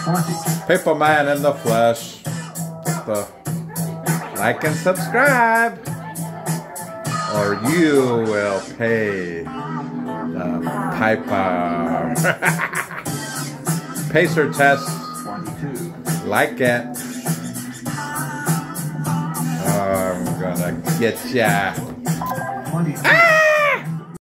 Paperman in the flesh. So, like and subscribe, or you will pay the piper. Pacer test. Like it. I'm gonna get ya. Ah!